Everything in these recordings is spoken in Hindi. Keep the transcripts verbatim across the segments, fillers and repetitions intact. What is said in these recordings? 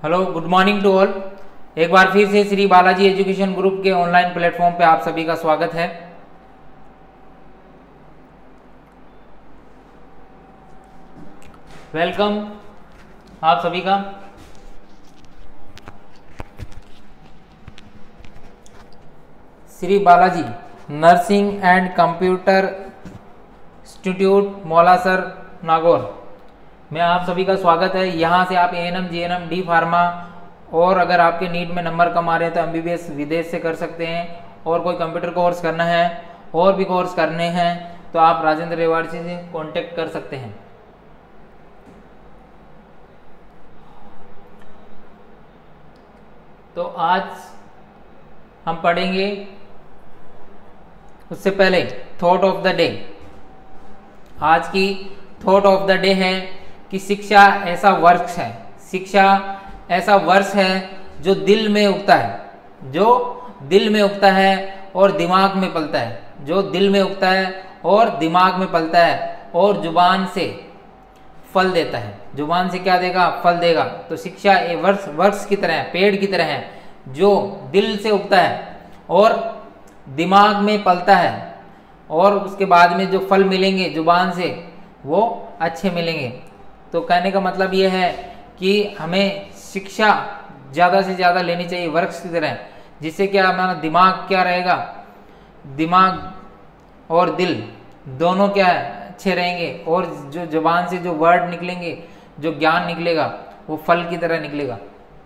Hello, good morning to all. एक बार फिर से श्री बालाजी एजुकेशन ग्रुप के ऑनलाइन प्लेटफॉर्म पे आप सभी का स्वागत है। वेलकम आप सभी का। Shri Balaji nursing and computer institute Maulasar Nagaur में आप सभी का स्वागत है। यहाँ से आप एएनएम, जीएनएम, डी फार्मा और अगर आपके नीट में नंबर कम आ रहे हैं तो एमबीबीएस विदेश से कर सकते हैं, और कोई कंप्यूटर कोर्स करना है और भी कोर्स करने हैं तो आप राजेंद्र रेवाड़ी से कांटेक्ट कर सकते हैं। तो आज हम पढ़ेंगे, उससे पहले थॉट ऑफ द डे। आज की थॉट ऑफ द डे है कि शिक्षा ऐसा वर्ष है, शिक्षा ऐसा वर्ष है जो दिल में उगता है, जो दिल में उगता है और दिमाग में पलता है, जो दिल में उगता है और दिमाग में पलता है और जुबान से फल देता है। जुबान से क्या देगा? फल देगा। तो शिक्षा एक वर्ष वर्ष की तरह है, पेड़ की तरह है, जो दिल से उगता है और दिमाग में पलता है, और उसके बाद में जो फल मिलेंगे जुबान से वो अच्छे मिलेंगे। तो कहने का मतलब ये है कि हमें शिक्षा ज़्यादा से ज़्यादा लेनी चाहिए वृक्ष की तरह, जिससे क्या हमारा दिमाग क्या रहेगा, दिमाग और दिल दोनों क्या अच्छे रहेंगे, और जो जुबान से जो वर्ड निकलेंगे, जो ज्ञान निकलेगा वो फल की तरह निकलेगा।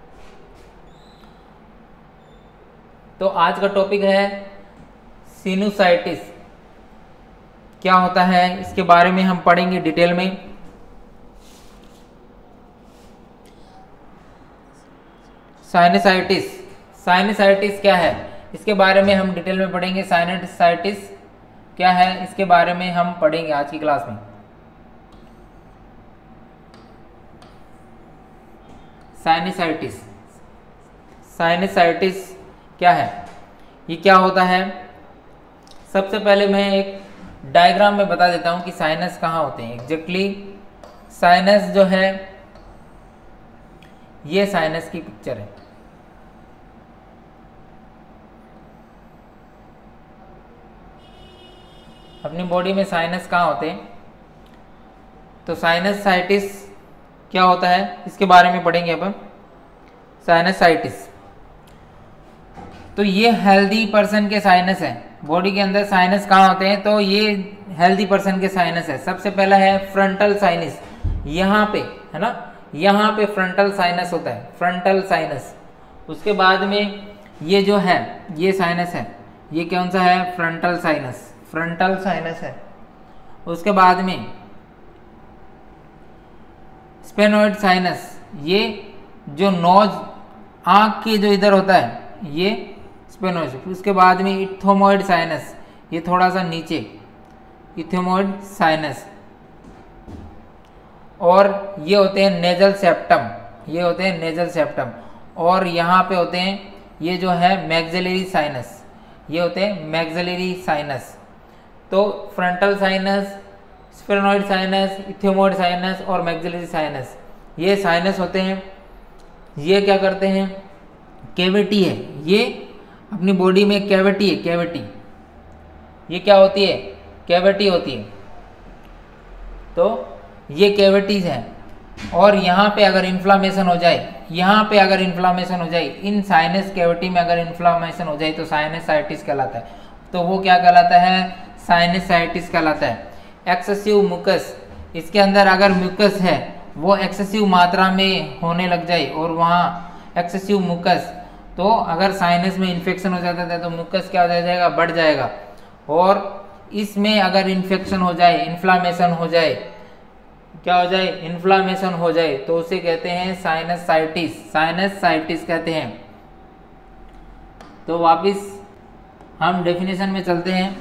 तो आज का टॉपिक है सिनुसाइटिस। क्या होता है इसके बारे में हम पढ़ेंगे डिटेल में। साइनसाइटिस, साइनसाइटिस क्या है इसके बारे में हम डिटेल में पढ़ेंगे। साइनसाइटिस क्या है इसके बारे में हम पढ़ेंगे आज की क्लास में। साइनसाइटिस, साइनसाइटिस क्या है, ये क्या होता है? सबसे पहले मैं एक डायग्राम में बता देता हूं कि साइनस कहाँ होते हैं एग्जैक्टली। साइनस जो है ये साइनस की पिक्चर है। अपनी बॉडी में साइनस कहाँ होते हैं? तो साइनसाइटिस क्या होता है इसके बारे में पढ़ेंगे अपन। साइनसाइटिस तो ये हेल्दी पर्सन के साइनस है। बॉडी के अंदर साइनस कहाँ होते हैं? तो ये हेल्दी पर्सन के साइनस है। सबसे पहला है फ्रंटल साइनस, यहाँ पे है ना, यहाँ पे फ्रंटल साइनस होता है, फ्रंटल साइनस। उसके बाद में ये जो है ये साइनस है, ये कौन सा है? फ्रंटल साइनस, फ्रंटल साइनस है। उसके बाद में स्पेनोइड साइनस, ये जो नोज आँख के जो इधर होता है ये स्पेनोइड। उसके बाद में इथोमोइड साइनस, ये थोड़ा सा नीचे, इथोमोइड साइनस। और ये होते हैं नेजल सेप्टम, ये होते हैं नेजल सेप्टम। और यहाँ पे होते हैं ये जो है मैक्सिलरी साइनस, ये होते हैं मैक्सिलरी साइनस। तो frontal sinus, sphenoid sinus, ethmoid sinus और मैक्सिलरी साइनस, ये साइनस होते हैं। ये क्या करते हैं? कैविटी है, ये अपनी बॉडी में कैविटी है, कैविटी। ये क्या होती है? कैविटी होती है। तो ये कैविटीज हैं, और यहाँ पे अगर इन्फ्लामेशन हो जाए, यहाँ पे अगर इन्फ्लामेशन हो जाए, इन साइनस कैविटी में अगर इन्फ्लामेशन हो जाए तो साइनसाइटिस कहलाता है। तो वो क्या कहलाता है? साइनसाइटिस कहलाता है। एक्सेसिव मुकस, इसके अंदर अगर म्यूकस है वो एक्सेसिव मात्रा में होने लग जाए और वहाँ एक्सेसिव मुकस, तो अगर साइनस में इन्फेक्शन हो जाता है तो म्यूकस क्या हो जाएगा? बढ़ जाएगा। और इसमें अगर इन्फेक्शन हो जाए, इन्फ्लामेशन हो जाए, क्या हो जाए? इन्फ्लामेशन हो जाए, तो उसे कहते हैं साइनसाइटिस, साइनसाइटिस कहते हैं। तो वापिस हम डेफिनेशन में चलते हैं।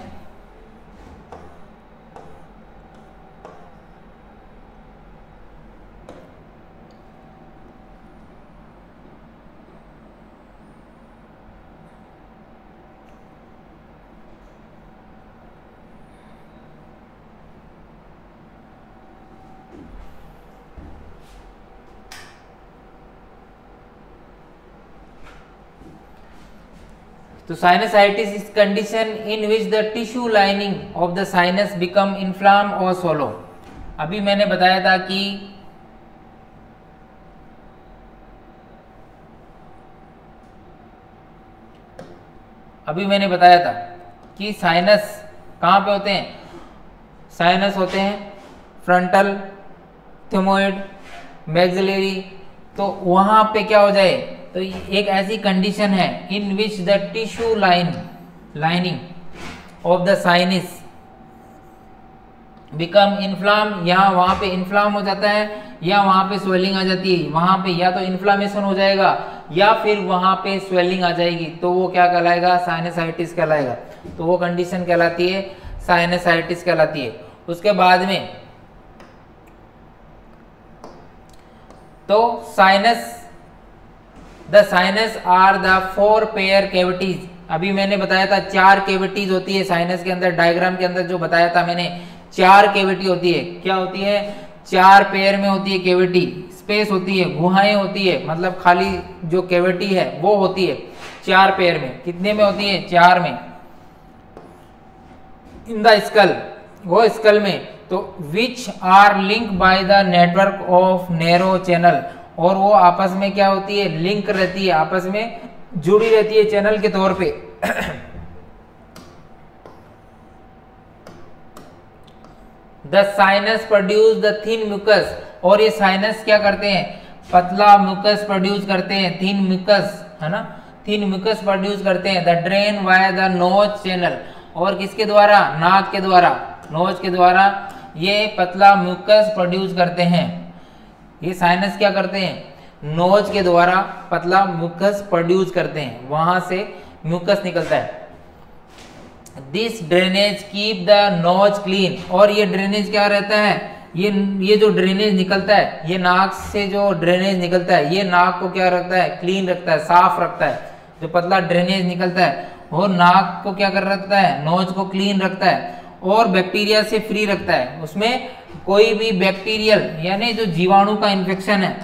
तो sinusitis is condition in which the tissue lining of the sinus become inflame और सोलो। अभी मैंने बताया था कि अभी मैंने बताया था कि साइनस कहाँ पे होते हैं, साइनस होते हैं फ्रंटल, थिमोइड, मैक्सिलरी। तो वहां पे क्या हो जाए, तो एक ऐसी कंडीशन है in which the tissue line lining of the sinus become inflame, यहाँ वहां पे इन्फ्लाम हो जाता है या वहां पे स्वेलिंग आ जाती है। वहां पे या तो इन्फ्लामेशन हो जाएगा या फिर वहां पे स्वेलिंग आ जाएगी, तो वो क्या कहलाएगा, साइनसाइटिस कहलाएगा। तो वो कंडीशन कहलाती है साइनसाइटिस कहलाती है। उसके बाद में तो sinus, the sinus are the four pair cavities. अभी मैंने बताया था चार कैविटीज होती है साइनस के अंदर, डायग्राम के अंदर जो बताया था मैंने, चार कैविटी होती है। क्या होती है, चार पेयर में होती है कैविटी, स्पेस होती है, गुहाएं होती है, मतलब खाली जो कैविटी है वो होती है चार पेयर में। कितने में होती है, चार में। इन द स्कल, वो स्कल में, तो which are link by the network of narrow channel, और वो आपस में क्या होती है, लिंक रहती है, आपस में जुड़ी रहती है चैनल के तौर पे। The sinus produce the thin mucus, और ये साइनस क्या करते हैं, पतला म्यूकस प्रोड्यूस करते हैं, थिन म्यूकस है ना, थिन म्यूकस प्रोड्यूस करते हैं। The drain via the nose channel, और किसके द्वारा, नाक के द्वारा, नोज के द्वारा ये पतला म्यूकस प्रोड्यूस करते हैं। ये साइनस क्या करते हैं, नोज के द्वारा पतला म्यूकस प्रोड्यूस करते हैं, वहां से म्यूकस निकलता है। This drainage keep the nose clean, और ये ड्रेनेज क्या रहता है, ये ये जो ड्रेनेज निकलता है, ये नाक से जो ड्रेनेज निकलता है, ये नाक को क्या रखता है, क्लीन रखता है, साफ रखता है। जो पतला ड्रेनेज निकलता है वो नाक को क्या कर रखता है, नोज को क्लीन रखता है, और बैक्टीरिया से फ्री रखता है। उसमें कोई भी बैक्टीरियल यानी जो जीवाणु का इन्फेक्शन है,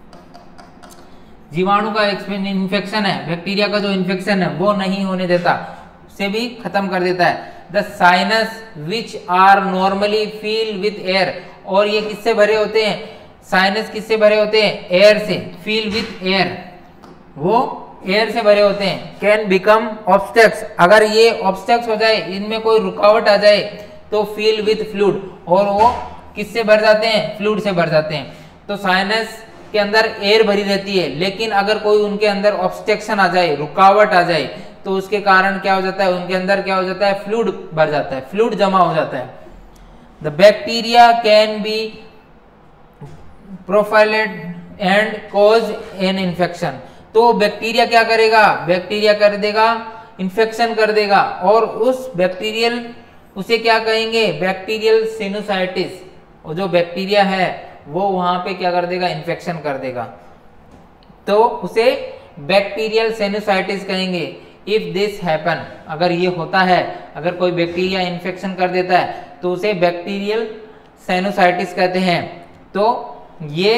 जीवाणु का इन्फेक्शन है, बैक्टीरिया का जो इन्फेक्शन है वो नहीं होने देता, उसे भी खत्म कर देता है। The sinus which are normally feel with air, और ये किससे भरे होते हैं, साइनस किससे भरे होते हैं, एयर से, फील विथ एयर, वो एयर से भरे होते हैं। कैन बिकम ऑब्स्टेक्स, अगर ये ऑब्स्टेक्स हो जाए, इनमें कोई रुकावट आ जाए, तो फील विथ फ्लूइड, और वो किससे भर जाते हैं, फ्लूइड से भर जाते हैं। तो साइनस के अंदर एयर भरी रहती है, लेकिन अगर कोई उनके अंदर ऑब्स्ट्रक्शन आ जाए, रुकावट आ जाए, तो उसके कारण क्या हो जाता है, उनके अंदर क्या हो जाता है, फ्लूइड भर जाता है, फ्लूइड जमा हो जाता है। The bacteria can be profiled and cause an infection, तो बैक्टीरिया क्या करेगा, बैक्टीरिया कर देगा, इन्फेक्शन कर देगा, और उस बैक्टीरियल, उसे क्या कहेंगे, बैक्टीरियल साइनोसाइटिस, और जो बैक्टीरिया है वो वहां पे क्या कर देगा, इन्फेक्शन कर देगा, तो उसे बैक्टीरियल साइनोसाइटिस कहेंगे। इफ दिस हैपन, अगर ये होता है, अगर कोई बैक्टीरिया इन्फेक्शन कर देता है, तो उसे बैक्टीरियल साइनोसाइटिस कहते हैं। तो ये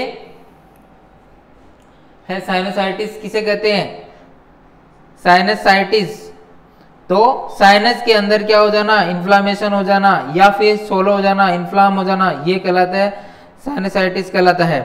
है साइनोसाइटिस, किसे कहते हैं, साइनसाइटिस। तो साइनस के अंदर क्या हो जाना, इन्फ्लामेशन हो जाना, या फिर सोलो हो जाना, इन्फ्लाम हो जाना, ये कहलाता है साइनसाइटिस कहलाता है।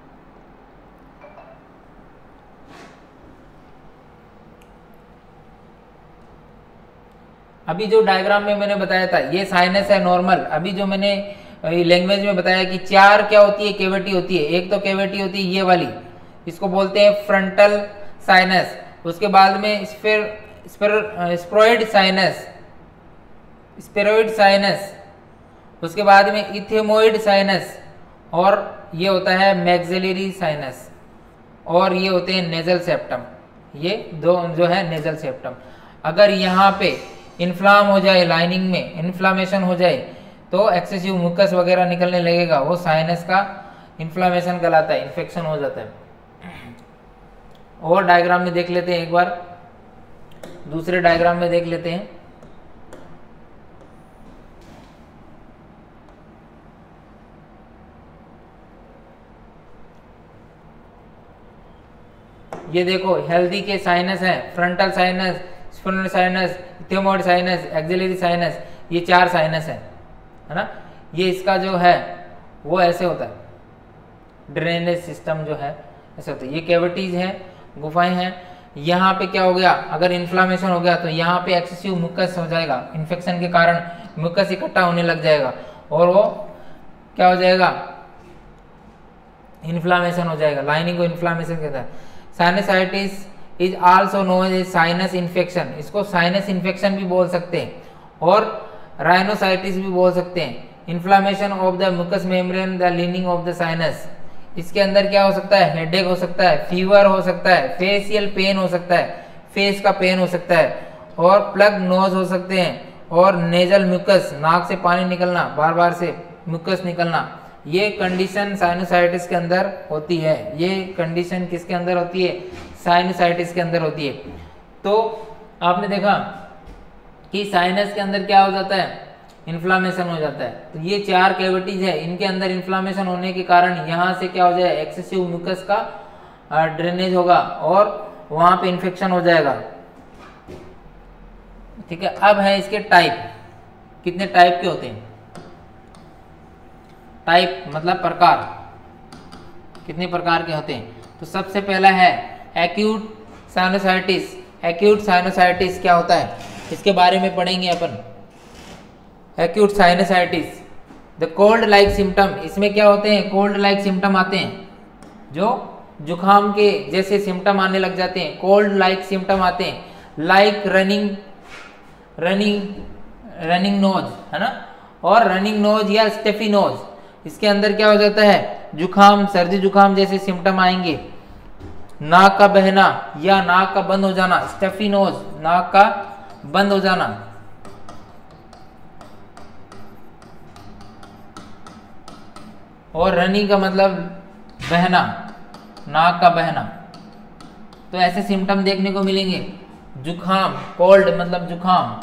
अभी जो डायग्राम में मैंने बताया था, ये साइनस है नॉर्मल। अभी जो मैंने लैंग्वेज में बताया कि चार क्या होती है, कैविटी होती है। एक तो कैविटी होती है ये वाली, इसको बोलते हैं फ्रंटल साइनस। उसके बाद में स्फेर स्प्रोइड साइनस, स्पेरोइड साइनस, उसके बाद में इथेमोइड साइनस, और ये होता है मैक्सिलरी साइनस, और ये होते हैं नेजल सेप्टम। ये दो जो है नेजल सेप्टम। अगर यहाँ पे इन्फ्लाम हो जाए, लाइनिंग में इन्फ्लामेशन हो जाए, तो एक्सेसिव म्यूकस वगैरह निकलने लगेगा, वो साइनस का इन्फ्लामेशन कहलाता है, इन्फेक्शन हो जाता है। और डायग्राम में देख लेते हैं एक बार, दूसरे डायग्राम में देख लेते हैं। ये देखो, हेल्दी के साइनस है, frontal sinus, sphenoid sinus, ethmoid sinus, axillary sinus, ये चार साइनस है, है ना। ये इसका जो है वो ऐसे होता है, ड्रेनेज सिस्टम जो है ऐसे होता है। ये कैविटीज है, गुफाएं हैं। यहाँ पे क्या हो गया, अगर इन्फ्लामेशन हो गया तो यहाँ पे एक्सेसिव म्यूकस हो जाएगा, इन्फेक्शन के कारण म्यूकस इकट्ठा होने लग जाएगा और वो क्या हो जाएगा, इन्फ्लामेशन हो जाएगा, लाइनिंग को इन्फ्लामेशन कहता है। Sinusitis is also known as sinus infection, इसको साइनस इन्फेक्शन भी बोल सकते हैं और राइनोसाइटिस भी बोल सकते हैं। Inflammation of the mucus membrane the lining of the sinus, इसके अंदर क्या हो सकता है, हेडेक हो सकता है, फीवर हो सकता है, फेशियल पेन हो सकता है, फेस का पेन हो सकता है और प्लग नोज हो सकते हैं और नेजल म्यूकस, नाक से पानी निकलना, बार बार से म्यूकस निकलना, ये कंडीशन साइनोसाइटिस के अंदर होती है। ये कंडीशन किसके अंदर होती है, साइनोसाइटिस के अंदर होती है। तो आपने देखा कि साइनस के अंदर क्या हो जाता है, इन्फ्लामेशन हो जाता है। तो ये चार कैविटीज है, इनके अंदर इन्फ्लामेशन होने के कारण यहाँ से क्या हो जाए, एक्सेसिव म्यूकस का ड्रेनेज होगा और वहां पे इन्फेक्शन हो जाएगा। ठीक है, अब है इसके टाइप, कितने टाइप के होते हैं, टाइप मतलब प्रकार, कितने प्रकार के होते हैं। तो सबसे पहला है एक्यूट साइनोसाइटिस। एक्यूट साइनोसाइटिस क्या होता है, इसके बारे में पढ़ेंगे अपन। Acute sinusitis, the cold like symptom, इसमें क्या होते हैं, कोल्ड लाइक सिम्टम आते हैं, जो जुखाम के जैसे सिम्टम आने लग जाते हैं, कोल्ड लाइक सिम्टम आते हैं, like running running running nose, है ना, और रनिंग नोज या स्टेफी नोज, इसके अंदर क्या हो जाता है, जुखाम, सर्दी जुखाम जैसे सिम्टम आएंगे। नाक का बहना या नाक का बंद हो जाना, स्टेफी नोज, नाक का बंद हो जाना। और रनिंग का मतलब बहना, नाक का बहना। तो ऐसे सिम्टम देखने को मिलेंगे। जुखाम, कोल्ड मतलब जुखाम।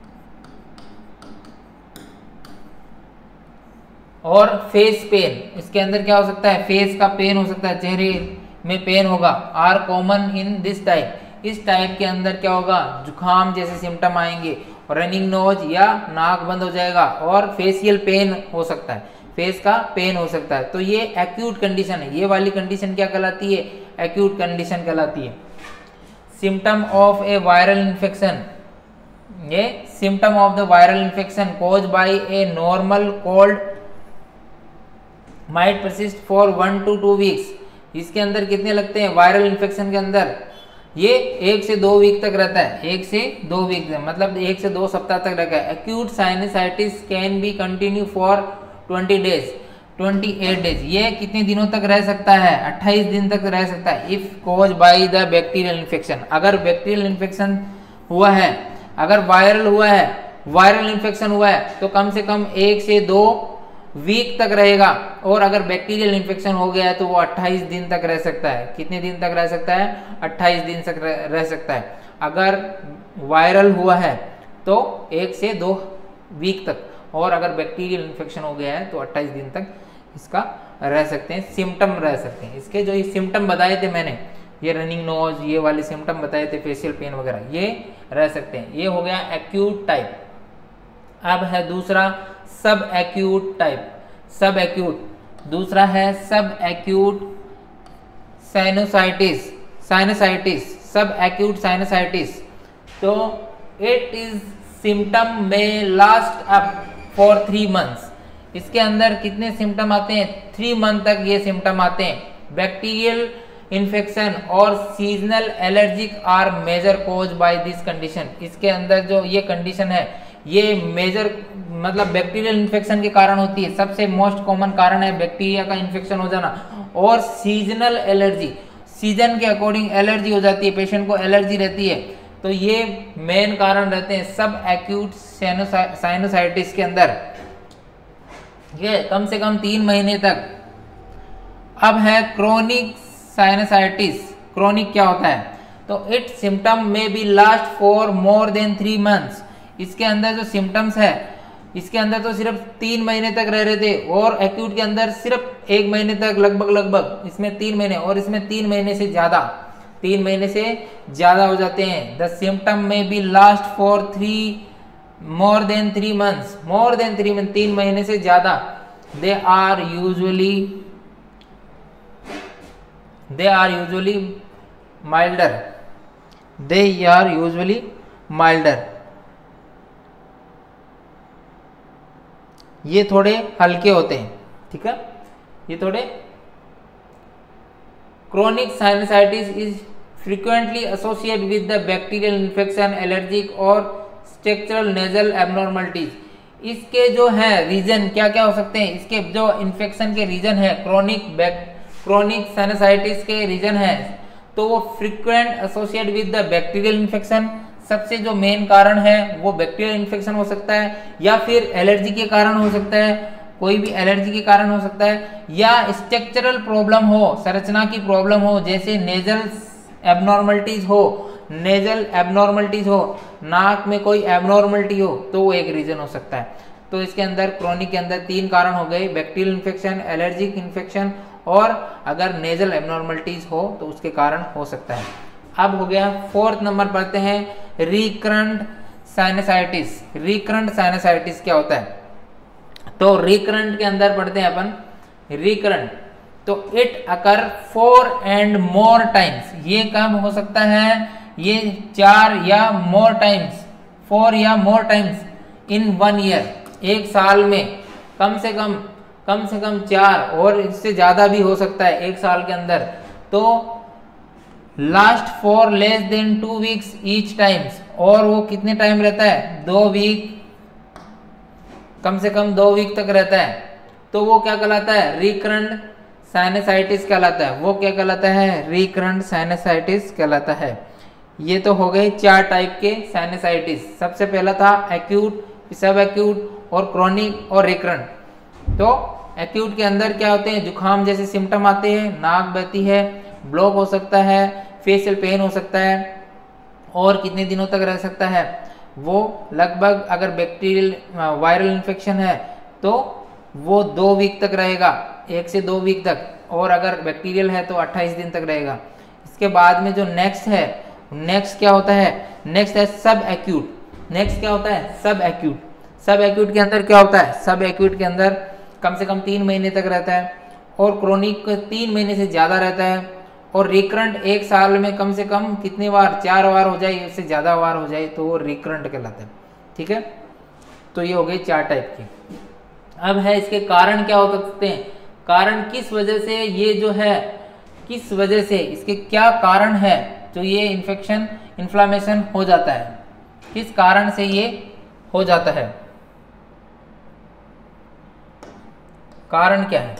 और फेस पेन, इसके अंदर क्या हो सकता है, फेस का पेन हो सकता है, चेहरे में पेन होगा। Are common in this type, इस टाइप के अंदर क्या होगा, जुखाम जैसे सिम्टम आएंगे, रनिंग नोज या नाक बंद हो जाएगा और फेशियल पेन हो सकता है, फेस का पेन हो सकता है। तो ये एक्यूट कंडीशन है। ये वाली कंडीशन क्या कहलाती है, एक्यूट कंडीशन कहलाती है। Symptom of a viral infection, ये symptom of the viral infection cause by a normal cold might persist for one two two weeks. इसके अंदर कितने लगते हैं, वायरल इन्फेक्शन के अंदर ये एक से दो वीक तक रहता है, एक से दो वीक मतलब एक से दो सप्ताह तक रहता है। Acute sinusitis can be continue for twenty days, twenty eight days, ये कितने दिनों तक रह सकता है, अट्ठाईस दिन तक रह सकता है। If cause by the bacterial infection, अगर बैक्टीरियल इन्फेक्शन हुआ है, अगर वायरल हुआ है, वायरल इन्फेक्शन हुआ है तो कम से कम एक से दो वीक तक रहेगा। और अगर बैक्टीरियल इन्फेक्शन हो गया है तो वो अट्ठाईस दिन तक रह सकता है। कितने दिन तक रह सकता है, अट्ठाईस दिन तक रह सकता है। अगर वायरल हुआ है तो एक से दो वीक तक, और अगर बैक्टीरियल इन्फेक्शन हो गया है तो अट्ठाईस दिन तक इसका रह सकते हैं, सिम्टम रह सकते हैं। इसके जो ये सिम्टम बताए थे मैंने, ये रनिंग नोज, ये वाले सिम्टम बताए थे, फेशियल पेन वगैरह, ये रह सकते हैं। ये हो गया एक्यूट टाइप। अब है दूसरा सब एक्यूट टाइप। सब एक्यूट, दूसरा है sub acute sinusitis, sinusitis, sub acute sinusitis. तो it is symptom may last up for three months. इसके अंदर कितने सिम्टम आते हैं, थ्री मंथ तक ये सिम्टम आते हैं। बैक्टीरियल इन्फेक्शन और seasonal allergic are major cause by this condition. इसके अंदर जो ये कंडीशन है ये मेजर मतलब बैक्टीरियल इन्फेक्शन के कारण होती है। सबसे मोस्ट कॉमन कारण है बैक्टीरिया का इन्फेक्शन हो जाना। और सीजनल एलर्जी, सीजन के अकॉर्डिंग एलर्जी हो जाती है, पेशेंट को एलर्जी रहती है। तो ये मेन कारण रहते हैं सब एक्यूट साइनोसाइटिस के अंदर, ये कम से कम तीन महीने तक। अब है क्रोनिक साइनोसाइटिस। क्रोनिक क्या होता है, तो it symptom may be last for more than three months. इसके अंदर जो सिम्टम्स है, इसके अंदर तो सिर्फ तीन महीने तक रह रहे थे, और एक्यूट के अंदर सिर्फ एक महीने तक लगभग लगभग, इसमें तीन महीने, और इसमें तीन महीने से ज्यादा, तीन महीने से ज़्यादा हो जाते हैं। The symptom may be last for three more than three months, more than three month, तीन महीने से ज़्यादा। They are usually they are usually milder they are usually milder ये थोड़े हल्के होते हैं, ठीक है। ये थोड़े chronic sinusitis is frequently associate with the bacterial infection, allergic और स्ट्रक्चरल नेजल एबनॉर्मलिटीज। इसके जो है रीजन क्या क्या हो सकते हैं, इसके जो इन्फेक्शन के रीजन है, क्रोनिक बैक क्रोनिक साइनसाइटिस के रीजन है, तो वो frequent associate with the bacterial infection, सबसे जो मेन कारण है वो बैक्टीरियल इन्फेक्शन हो सकता है, या फिर एलर्जी के कारण हो सकता है, कोई भी एलर्जी के कारण हो सकता है, या स्ट्रक्चरल प्रॉब्लम हो, संरचना की प्रॉब्लम हो, जैसे नेजल एबनॉर्मलिटीज हो, नेजल एबनॉर्मलिटीज हो, नाक में कोई एबनॉर्मलिटी हो, तो वो एक रीजन हो सकता है। तो इसके अंदर क्रोनिक के अंदर तीन कारण हो गए, बैक्टीरियल इन्फेक्शन, एलर्जिक इन्फेक्शन, और अगर नेजल एबनॉर्मलिटीज हो तो उसके कारण हो सकता है। अब हो गया फोर्थ नंबर पढ़ते हैं रिकरेंट साइनसाइटिस। रिकरेंट साइनसाइटिस क्या होता है, तो रिकरेंट के अंदर पढ़ते हैं अपन रिकरेंट, तो it occur four and more times. ये कब हो सकता है, ये चार या मोर टाइम्स, फोर या more times in one year, एक साल में कम से कम कम से कम चार, और इससे ज्यादा भी हो सकता है एक साल के अंदर। तो last for less than two weeks each times, और वो कितने टाइम रहता है, दो वीक, कम से कम दो वीक तक रहता है। तो वो क्या कहलाता है, रिकरेंट साइनसाइटिस कहलाता है। वो क्या कहलाता है, रिकरेंट साइनसाइटिस कहलाता है। ये तो हो गए चार टाइप के साइनसाइटिस। सबसे पहला था एक्यूट, सब एक्यूट और क्रोनिक और रिकरेंट। तो एक्यूट के अंदर क्या होते हैं, जुकाम जैसे सिम्टम आते हैं, नाक बहती है, ब्लॉक हो सकता है, फेशियल पेन हो सकता है, और कितने दिनों तक रह सकता है, वो लगभग अगर बैक्टीरियल वायरल इन्फेक्शन है तो वो दो वीक तक रहेगा, एक से दो वीक तक, और अगर बैक्टीरियल है तो अट्ठाईस दिन तक रहेगा। इसके बाद में जो नेक्स्ट है, नेक्स्ट क्या होता है, नेक्स्ट है सब एक्यूट। नेक्स्ट क्या होता है, सब एक्यूट। सब एक्यूट के अंदर क्या होता है, सब एक्यूट के अंदर कम से कम तीन महीने तक रहता है, और क्रोनिक तीन महीने से ज़्यादा रहता है, और रिकरेंट एक साल में कम से कम कितनी बार, चार बार हो जाए, उससे ज़्यादा बार हो जाए, तो वो रिकरेंट कहलाता है, ठीक है। तो ये हो गई चार टाइप की। अब है इसके कारण क्या हो सकते हैं, कारण किस वजह से ये जो है, किस वजह से, इसके क्या कारण है जो ये इन्फेक्शन इन्फ्लामेशन हो जाता है, किस कारण से ये हो जाता है, कारण क्या है,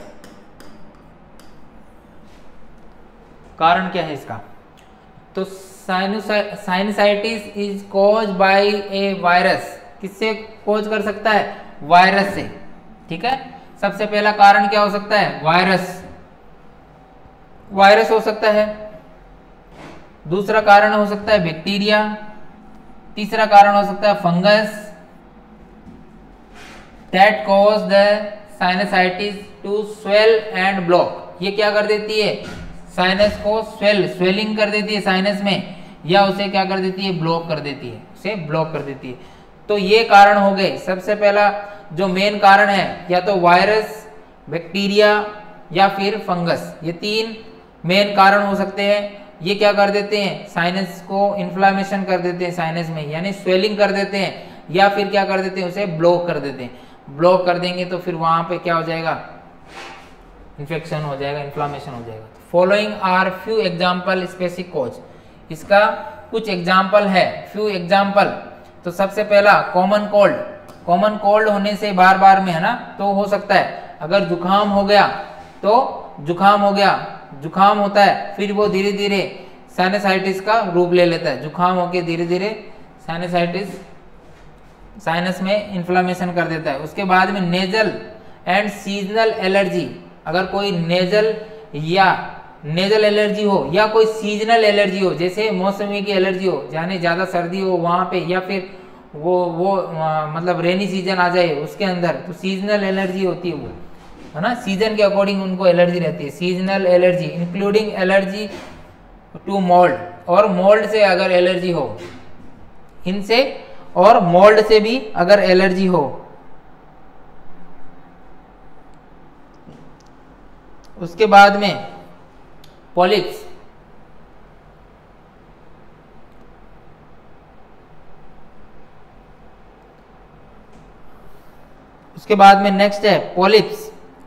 कारण क्या है इसका। तो sinusitis is cause by a virus, किससे कॉज कर सकता है, वायरस से, ठीक है। सबसे पहला कारण क्या हो सकता है, वायरस, वायरस हो सकता है। दूसरा कारण हो सकता है बैक्टीरिया। तीसरा कारण हो सकता है fungus that cause the sinusitis to swell and block. ये क्या कर देती है, साइनस को स्वेल स्वेलिंग कर देती है साइनस में, या उसे क्या कर देती है, ब्लॉक कर देती है, उसे ब्लॉक कर देती है। तो ये कारण हो गए। सबसे पहला जो मेन कारण है, या तो वायरस, बैक्टीरिया या फिर फंगस, ये तीन मेन कारण हो सकते हैं। ये क्या कर देते हैं, साइनस को इन्फ्लामेशन कर देते हैं साइनस में, यानी स्वेलिंग कर देते हैं, या फिर क्या कर देते हैं, उसे ब्लॉक कर देते हैं। ब्लॉक कर देंगे तो फिर वहां पे क्या हो जाएगा, इन्फेक्शन हो जाएगा, इन्फ्लामेशन हो जाएगा। Following are few example specific cause, इसका कुछ एग्जाम्पल है, फ्यू एग्जाम्पल। तो सबसे पहला कॉमन कोल्ड, कॉमन कोल्ड होने से बार बार में, है ना, तो हो सकता है। अगर जुकाम हो गया तो जुकाम हो गया, जुकाम होता है, फिर वो धीरे धीरे साइनसाइटिस का रूप ले लेता है। जुकाम होके धीरे धीरे साइनसाइटिस साइनस में इन्फ्लामेशन कर देता है। उसके बाद में नेजल एंड सीजनल एलर्जी, अगर कोई नेजल या नेजल एलर्जी हो या कोई सीजनल एलर्जी हो, जैसे मौसमी की एलर्जी हो, जाने ज़्यादा सर्दी हो वहाँ पे, या फिर वो वो आ, मतलब रेनी सीजन आ जाए उसके अंदर, तो सीजनल एलर्जी होती है वो, है ना, सीजन के अकॉर्डिंग उनको एलर्जी रहती है। Seasonal allergy including allergy to mould, और मोल्ड से अगर एलर्जी हो, इनसे और मोल्ड से भी अगर एलर्जी हो, उसके बाद में पॉलिप्स, उसके बाद में नेक्स्ट है पॉलिप्स,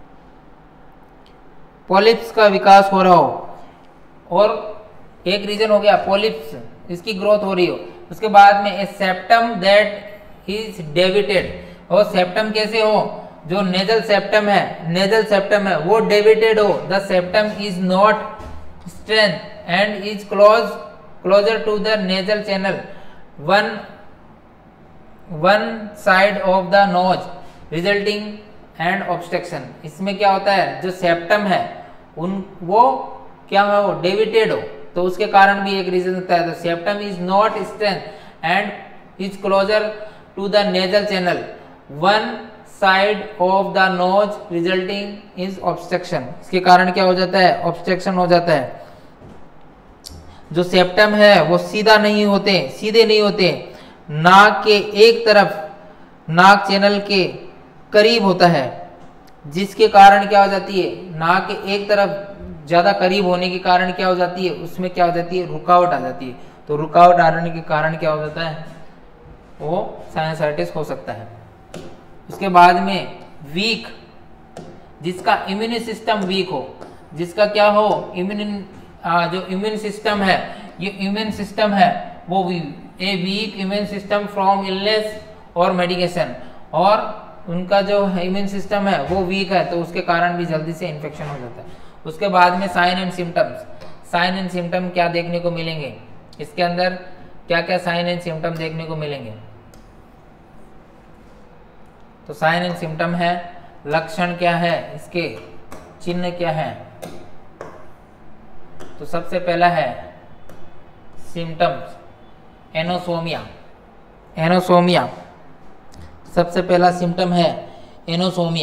पॉलिप्स का विकास हो रहा हो, और एक रीजन हो गया पॉलिप्स, इसकी ग्रोथ हो रही हो। उसके बाद में a septum that is deviated, और सेप्टम कैसे हो, जो नेजल सेप्टम है, नेजल सेप्टम है वो डेविटेड हो, the septum is not strength and is close closer to the nasal channel, one one side of the nose resulting and obstruction. इसमें क्या होता है, जो सेप्टम है उन वो क्या है, वो डेविटेड हो, तो उसके कारण भी एक रीजन होता है। The septum is not strength and is closer to the nasal channel, one side of the nose resulting is obstruction. इसके कारण क्या हो जाता है, ऑब्स्ट्रक्शन हो जाता है। जो सेप्टम है वो सीधा नहीं होते, सीधे नहीं होते, नाक के एक तरफ, नाक चैनल के करीब होता है, जिसके कारण क्या हो जाती है, नाक के एक तरफ ज्यादा करीब होने के कारण क्या हो जाती है, उसमें क्या हो जाती है, रुकावट आ जाती है। तो रुकावट आने के कारण क्या हो जाता है, वो साइनसाइटिस हो सकता है। उसके बाद में वीक, जिसका इम्यून सिस्टम वीक हो, जिसका क्या हो, इम्यून जो इम्यून सिस्टम है, ये इम्यून सिस्टम है वो a weak immune system from illness और मेडिकेशन, और उनका जो इम्यून सिस्टम है वो वीक है, तो उसके कारण भी जल्दी से इन्फेक्शन हो जाता है। उसके बाद में sign and symptoms, sign and symptom क्या देखने को मिलेंगे, इसके अंदर क्या क्या साइन एंड सिम्टम देखने को मिलेंगे। तो साइन एंड सिम्टम है, लक्षण क्या है, इसके चिन्ह क्या है। तो सबसे पहला है सिम्टम्स, एनोसोमिया, एनोसोमिया सबसे पहला सिम्टम है एनोसोमिया।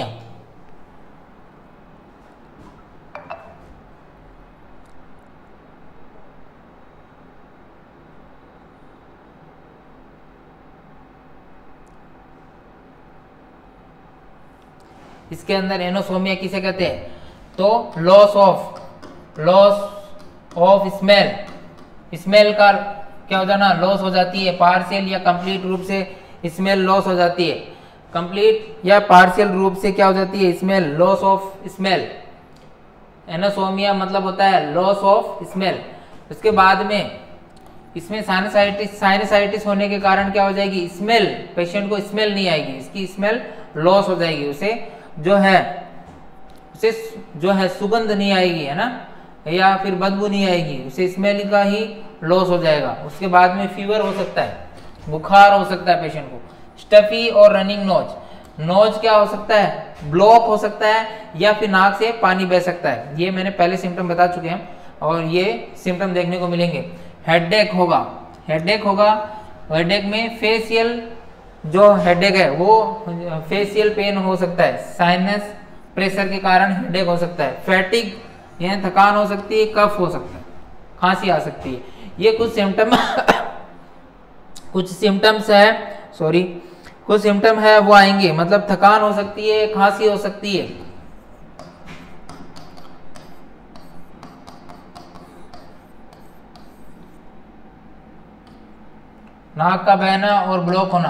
इसके अंदर एनोसोमिया किसे कहते हैं, तो loss of loss of smell, smell का क्या हो जाना, लॉस हो जाती है, पार्शियल या कंप्लीट रूप से स्मेल लॉस हो जाती है, कंप्लीट या पार्शियल रूप से क्या हो जाती है, smell, loss of smell. Anosmia मतलब होता है लॉस ऑफ स्मेल। उसके बाद में इसमें साइनसाइटिस, साइनसाइटिस होने के कारण क्या हो जाएगी, स्मेल, पेशेंट को स्मेल नहीं आएगी, इसकी स्मेल लॉस हो जाएगी, उसे जो है उसे जो है सुगंध नहीं आएगी, है ना, या फिर बदबू नहीं आएगी, उसे स्मेल का ही लॉस हो जाएगा। उसके बाद में फीवर हो सकता है, बुखार हो सकता है पेशेंट को, स्टफी और रनिंग नोज, नोज क्या हो सकता है, ब्लॉक हो सकता है, या फिर नाक से पानी बह सकता है। ये मैंने पहले सिम्टम बता चुके हैं और ये सिम्टम देखने को मिलेंगे। हेडेक होगा, हेडेक होगा, हेडेक में फेशियल जो हेडेक है वो फेशियल पेन हो सकता है, साइनस प्रेशर के कारण हेडेक हो सकता है, फैटिक यह थकान हो सकती है, कफ हो सकता है, खांसी आ सकती है। ये कुछ सिम्टम कुछ सिम्टम्स है सॉरी कुछ सिम्टम है वो आएंगे, मतलब थकान हो सकती है, खांसी हो सकती है। नाक का बहना और ब्लॉक होना,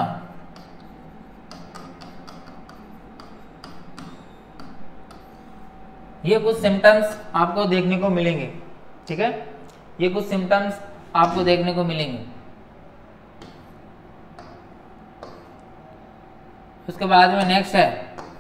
ये कुछ सिम्टम्स आपको देखने को मिलेंगे, ठीक है, ये कुछ सिम्टम्स आपको देखने को मिलेंगे। उसके बाद में नेक्स्ट है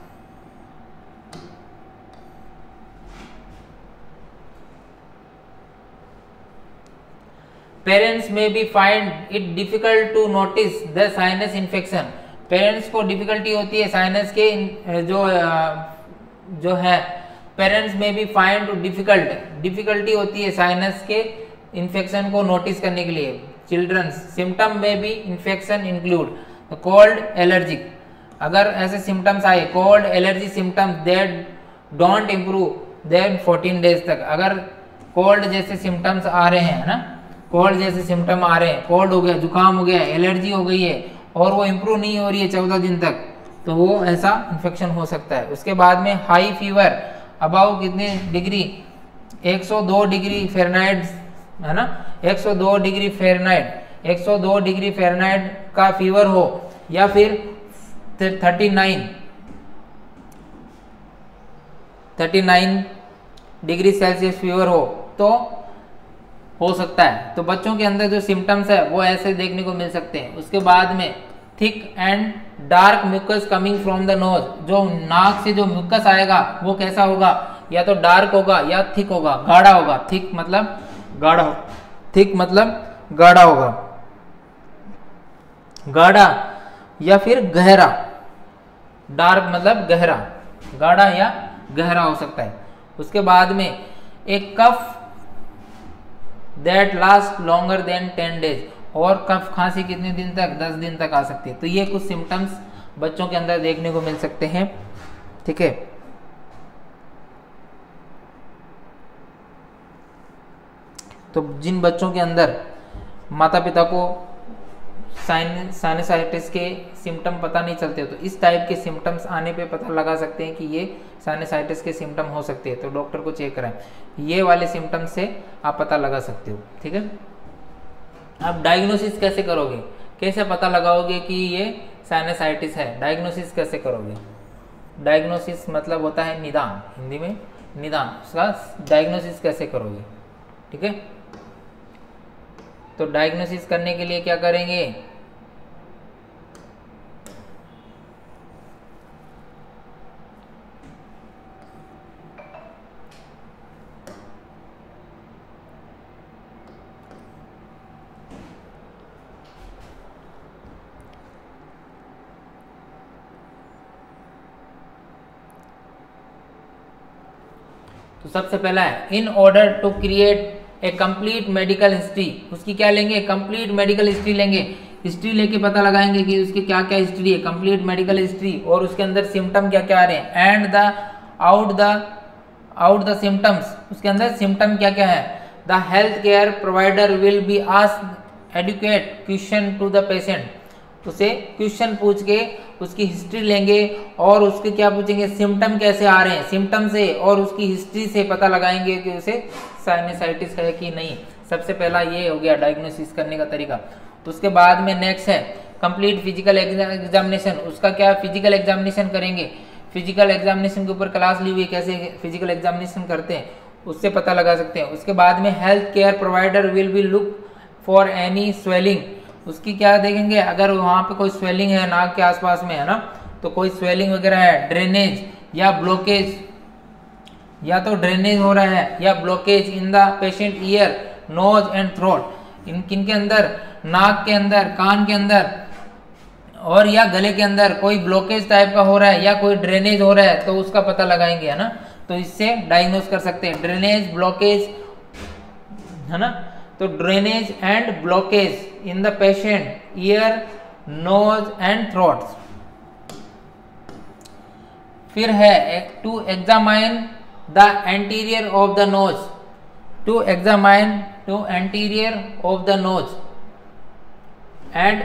parents may be find it difficult to notice the sinus infection. Parents को डिफिकल्टी होती है साइनस के जो जो है पेरेंट्स में भी फाइंड डिफिकल्ट डिफिकल्टी होती है साइनस के इन्फेक्शन को नोटिस करने के लिए। चिल्ड्रंस सिम्टम में भी इन्फेक्शन इंक्लूड कोल्ड, एलर्जिक, अगर ऐसे सिम्टम्स आए cold allergy symptoms that don't improve than fourteen days तक, अगर कोल्ड जैसे सिम्टम्स आ रहे हैं, है ना, कोल्ड जैसे सिम्टम आ रहे हैं, कोल्ड हो गया, जुकाम हो गया, एलर्जी हो गई है और वो इम्प्रूव नहीं हो रही है चौदह दिन तक, तो वो ऐसा इन्फेक्शन हो सकता है। उसके बाद में हाई फीवर अबाउ कितने डिग्री, एक सौ दो डिग्री फ़ारेनहाइट, है ना, एक सौ दो डिग्री फ़ारेनहाइट, एक सौ दो डिग्री फ़ारेनहाइट का फीवर हो, या फिर thirty nine thirty nine degree Celsius fever हो तो हो सकता है। तो बच्चों के अंदर जो सिम्टम्स है वो ऐसे देखने को मिल सकते हैं। उसके बाद में thick and dark mucus coming from the nose, जो नाक से जो म्यूकस आएगा वो कैसा होगा, या तो डार्क होगा या थिक होगा, गाढ़ा होगा। थिक मतलब गाढ़ा, थिक मतलब गाढ़ा होगा, गाढ़ा या फिर गहरा, डार्क मतलब गहरा, गाढ़ा या गहरा हो सकता है। उसके बाद में एक cough that last longer than ten days, और कफ खांसी कितने दिन तक, दस दिन तक आ सकती है। तो ये कुछ सिम्टम्स बच्चों के अंदर देखने को मिल सकते हैं, ठीक है। तो जिन बच्चों के अंदर माता पिता को साइन साइनसाइटिस के सिम्टम पता नहीं चलते, तो इस टाइप के सिम्टम्स आने पे पता लगा सकते हैं कि ये साइनसाइटिस के सिम्टम हो सकते हैं, तो डॉक्टर को चेक कराएं। ये वाले सिम्टम्स से आप पता लगा सकते हो, ठीक है। आप डायग्नोसिस कैसे करोगे, कैसे पता लगाओगे कि ये साइनसाइटिस है, डायग्नोसिस कैसे करोगे। डायग्नोसिस मतलब होता है निदान, हिंदी में निदान, उसका डायग्नोसिस कैसे करोगे, ठीक है। तो डायग्नोसिस करने के लिए क्या करेंगे, तो सबसे पहला है in order to create a complete medical history, उसकी क्या लेंगे, कंप्लीट मेडिकल हिस्ट्री लेंगे। हिस्ट्री लेके पता लगाएंगे कि उसकी क्या क्या हिस्ट्री है, कंप्लीट मेडिकल हिस्ट्री, और उसके अंदर सिम्टम क्या क्या आ रहे हैं, and the out the out the symptoms, उसके अंदर सिम्टम क्या क्या है। The health care provider will be asked educate question to the patient, उसे क्वेश्चन पूछ के उसकी हिस्ट्री लेंगे और उसके क्या पूछेंगे, सिम्टम कैसे आ रहे हैं, सिम्टम से और उसकी हिस्ट्री से पता लगाएंगे कि उसे साइनसाइटिस है कि नहीं। सबसे पहला ये हो गया डायग्नोसिस करने का तरीका। उसके बाद में नेक्स्ट है कंप्लीट फिजिकल एग्जामिनेशन, उसका क्या फिजिकल एग्जामिनेशन करेंगे। फिजिकल एग्जामिनेशन के ऊपर क्लास ली हुई, कैसे फिजिकल एग्जामिनेशन करते हैं उससे पता लगा सकते हैं। उसके बाद में health care provider will be look for any swelling, उसकी क्या देखेंगे, अगर वहाँ पे कोई स्वेलिंग है नाक के आसपास में, है ना, तो कोई स्वेलिंग वगैरह है, ड्रेनेज या ब्लॉकेज, या तो ड्रेनेज हो रहा है या blockage in the patient ear, nose and throat, इन किन के अंदर, नाक के अंदर, कान के अंदर और या गले के अंदर कोई ब्लॉकेज टाइप का हो रहा है या कोई ड्रेनेज हो रहा है, तो उसका पता लगाएंगे, है ना। तो इससे डायग्नोस कर सकते हैं ड्रेनेज, ब्लॉकेज, है ना। तो drainage and blockage in the patient ear, nose and throats. फिर है to examine the anterior of the nose, to examine to anterior of the nose and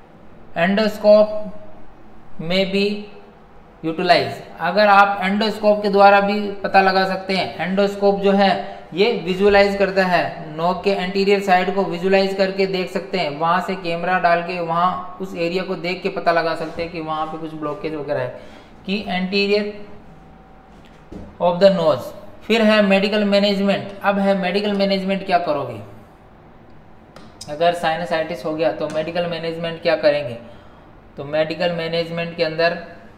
endoscope may be utilize. अगर आप एंडोस्कोप के द्वारा भी पता लगा सकते हैं। एंडोस्कोप जो है ये विजुअलाइज करता है, नोक के एंटीरियर साइड को विजुअलाइज करके देख सकते हैं, वहां से कैमरा डाल के वहां उस एरिया को देख के पता लगा सकते हैं कि वहां पे कुछ ब्लॉकेज वगैरह है, कि एंटीरियर ऑफ द नोज। फिर है मेडिकल मैनेजमेंट। अब है मेडिकल मैनेजमेंट, क्या करोगे अगर साइनसाइटिस हो गया, तो मेडिकल मैनेजमेंट क्या करेंगे। तो मेडिकल मैनेजमेंट के अंदर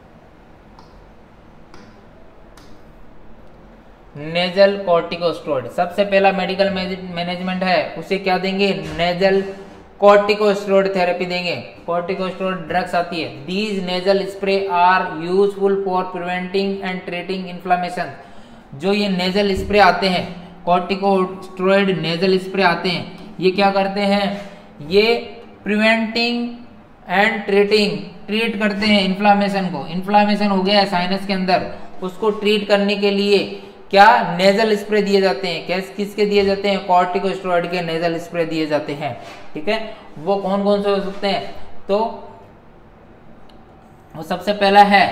नेजल कॉर्टिकोस्टेरॉइड, सबसे पहला मेडिकल मैनेजमेंट है, उसे क्या देंगे, नेजल कॉर्टिकोस्टेरॉइड थेरेपी देंगे। कॉर्टिकोस्टेरॉइड ड्रग्स आती है। These nasal spray are useful for preventing and treating inflammation. जो ये नेजल स्प्रे आते हैं, कॉर्टिकोस्टेरॉइड नेजल स्प्रे आते हैं, ये क्या करते हैं, ये प्रिवेंटिंग एंड ट्रीटिंग, ट्रीट करते हैं इन्फ्लामेशन को। इन्फ्लामेशन हो गया है साइनस के अंदर, उसको ट्रीट करने के लिए क्या नेजल स्प्रे दिए जाते हैं। कैस किसके दिए जाते हैं, कॉर्टिकोस्टेरॉइड के नेजल स्प्रे दिए जाते हैं। ठीक है, वो कौन कौन से हो सकते हैं, तो वो सबसे पहला है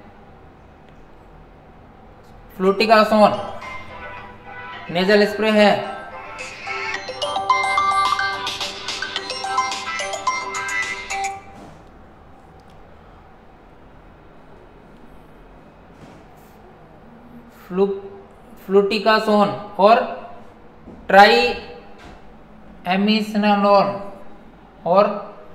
फ्लूटिकासोन नेजल स्प्रे है, फ्लू फ्लूटिकासोन और ट्राई एमिसनालोन और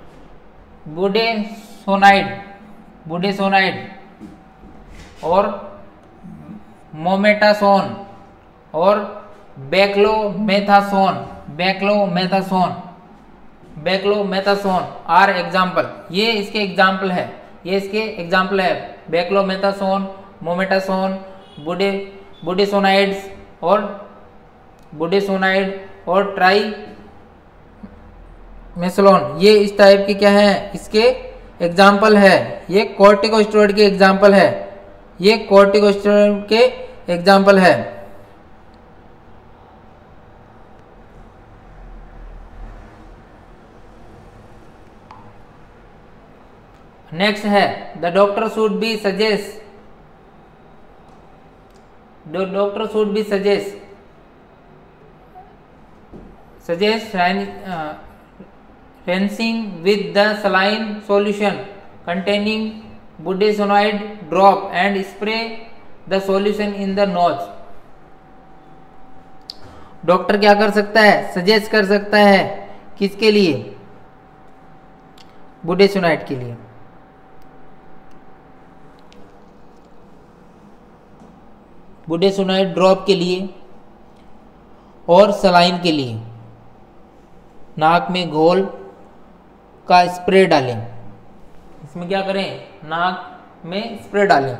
बुडेसोनाइड बुडेसोनाइड और मोमेटासोन और बैक्लोमेथासोन बैक्लोमेथासोन बैक्लोमेथासोन आर एग्जाम्पल। ये इसके एग्जाम्पल है, ये इसके एग्जाम्पल है, बैक्लोमेथासोन, मोमेटासोन, बुडे बुडेसोनाइड्स और बुडेसोनाइड और ट्राई मेसलोन, ये इस टाइप की क्या है, इसके एग्जाम्पल है। ये कॉर्टिकोस्टेरॉइड के एग्जाम्पल है, ये कॉर्टिकोस्टेरॉइड के एग्जाम्पल है। नेक्स्ट है the doctor should be suggest The doctor should be suggest suggest uh, rinsing with the saline solution containing budesonide drop and spray the solution in the nose। Doctor क्या कर सकता है, सजेस्ट कर सकता है, किसके लिए, बुडेसोनाइड के लिए। बुडेसोनाइड ड्रॉप के लिए और सलाइन के लिए नाक में घोल का स्प्रे डालें। इसमें क्या करें, नाक में स्प्रे डालें।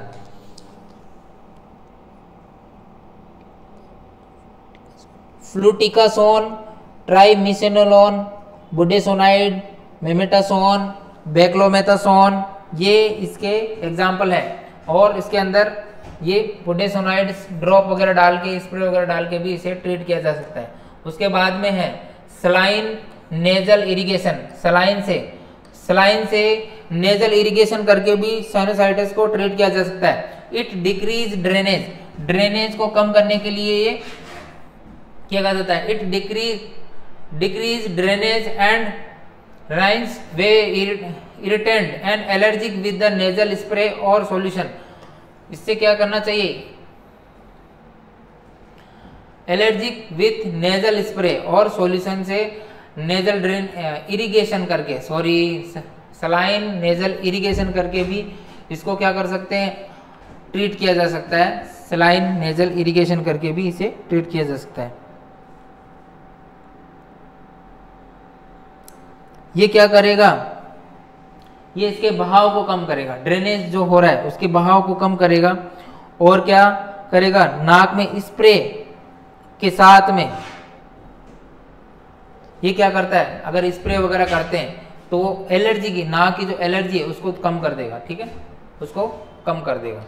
फ्लूटिकासोन, ट्राइमिसेनोलोन, बुडेसोनाइड, मेमेटासोन, बैक्लोमेथासोन, ये इसके एग्जाम्पल है। और इसके अंदर ये बुडेसोनाइड ड्रॉप वगैरह डाल के, स्प्रे वगैरह डाल के भी इसे ट्रीट किया जा सकता है। उसके बाद में है सलाइन नेजल इरिगेशन, सलाइन से सलाइन से नेजल इरिगेशन करके भी साइनसाइटिस को ट्रीट किया जा सकता है। इट डिक्रीज ड्रेनेज, ड्रेनेज को कम करने के लिए ये किया जाता है। It decrease decrease drainage and rinse away irritant and allergic with the nasal spray और सॉल्यूशन। इससे क्या करना चाहिए, एलर्जिक विथ नेजल स्प्रे और सॉल्यूशन से नेजल ड्रेन इरिगेशन करके, सॉरी सलाइन नेजल इरिगेशन करके भी इसको क्या कर सकते हैं, ट्रीट किया जा सकता है। सलाइन नेजल इरिगेशन करके भी इसे ट्रीट किया जा सकता है। ये क्या करेगा, ये इसके बहाव को कम करेगा, ड्रेनेज जो हो रहा है उसके बहाव को कम करेगा। और क्या करेगा, नाक में स्प्रे के साथ में ये क्या करता है, अगर स्प्रे वगैरह करते हैं तो एलर्जी की, नाक की जो एलर्जी है उसको कम कर देगा। ठीक है, उसको कम कर देगा।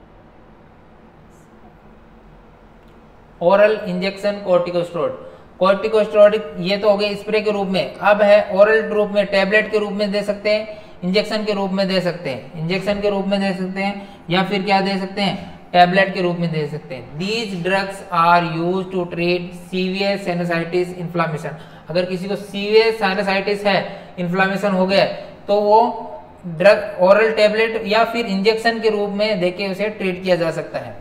ओरल इंजेक्शन कॉर्टिकोस्टेरॉइड, कॉर्टिकोस्टेरॉइड ये तो हो गए स्प्रे के रूप में। अब है ओरल रूप में, टैबलेट के रूप में दे सकते हैं, इंजेक्शन के रूप में दे सकते हैं, इंजेक्शन के रूप में दे सकते हैं, या फिर क्या दे सकते हैं, टैबलेट के रूप में दे सकते हैं। These drugs are use to treat severe sinusitis inflammation. अगर किसी को सीवियर साइनसाइटिस है, इन्फ्लामेशन हो गया, तो वो ड्रग ओरल टैबलेट या फिर इंजेक्शन के रूप में देके उसे ट्रीट किया जा सकता है।